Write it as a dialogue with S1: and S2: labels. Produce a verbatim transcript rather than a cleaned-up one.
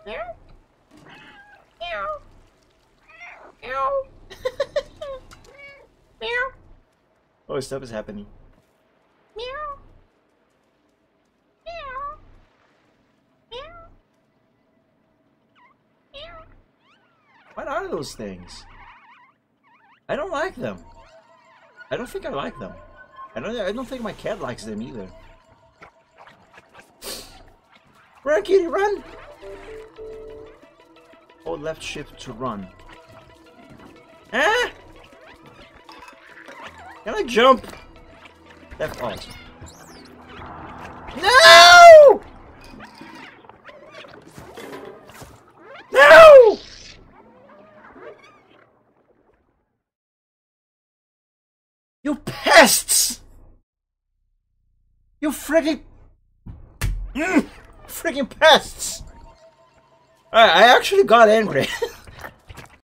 S1: Meow. Meow. Meow. Meow.
S2: Oh, stuff is happening.
S1: Meow. Meow. Meow. Meow.
S2: What are those things? I don't like them. I don't think I like them. I don't. I don't think my cat likes them either. Run, kitty, run! Hold left shift to run. Ah! Can I jump? Left alt. No! No! You pests! You friggin' mm, friggin' pests! I, I actually got angry.